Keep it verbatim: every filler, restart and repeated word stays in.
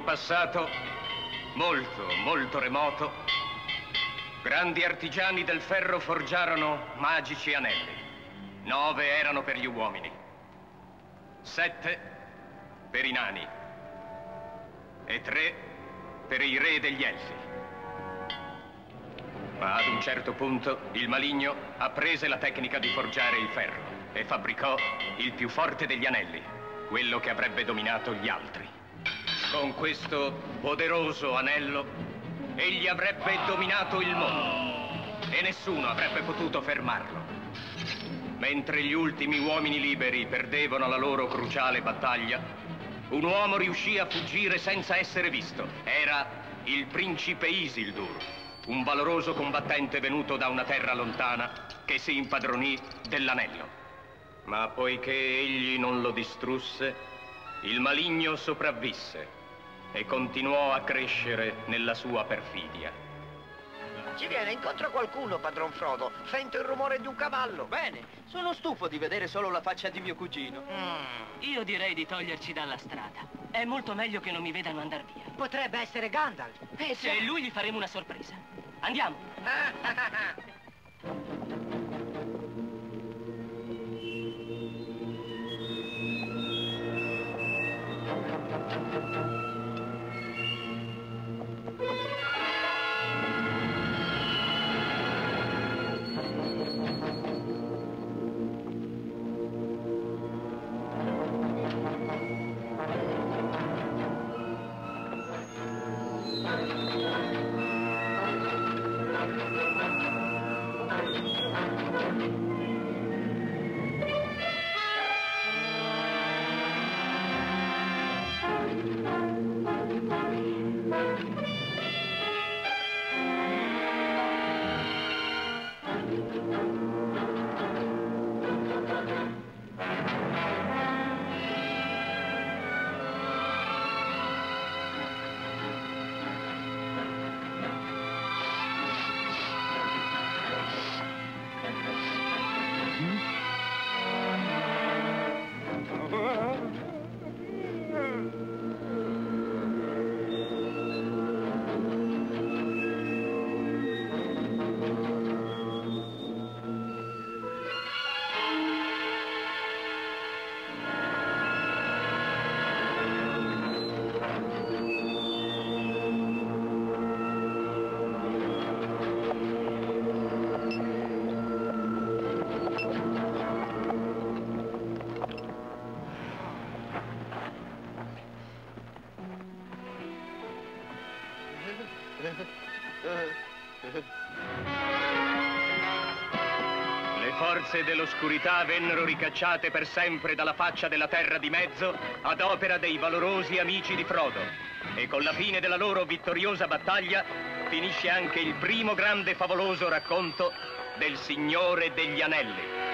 passato, molto, molto remoto, grandi artigiani del ferro forgiarono magici anelli. Nove erano per gli uomini, sette per i nani e tre per i re degli elfi. Ma ad un certo punto il maligno apprese la tecnica di forgiare il ferro e fabbricò il più forte degli anelli, quello che avrebbe dominato gli altri. Con questo poderoso anello, egli avrebbe dominato il mondo e nessuno avrebbe potuto fermarlo. Mentre gli ultimi uomini liberi perdevano la loro cruciale battaglia, un uomo riuscì a fuggire senza essere visto. Era il principe Isildur, un valoroso combattente venuto da una terra lontana che si impadronì dell'anello. Ma poiché egli non lo distrusse, il maligno sopravvisse e continuò a crescere nella sua perfidia. Ci viene incontro qualcuno, padron Frodo. Sento il rumore di un cavallo. Bene, sono stufo di vedere solo la faccia di mio cugino. Mm. Io direi di toglierci dalla strada. È molto meglio che non mi vedano andare via. Potrebbe essere Gandalf. E se è lui gli faremo una sorpresa. Andiamo. Le forze dell'oscurità vennero ricacciate per sempre dalla faccia della terra di mezzo ad opera dei valorosi amici di Frodo. E con la fine della loro vittoriosa battaglia finisce anche il primo grande favoloso racconto del Signore degli Anelli.